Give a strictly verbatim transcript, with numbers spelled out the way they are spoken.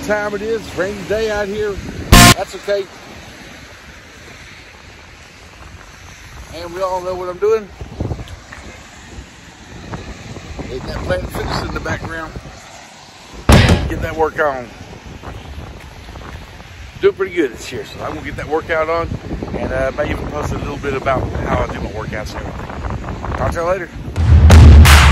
time it is. It's a rainy day out here. That's okay. And we all know what I'm doing. Getting that Planet Fitness in the background. Get that workout on. Doing pretty good this year, so I'm gonna get that workout on, and uh, may even post a little bit about how I do my workouts and everything. Talk to you later.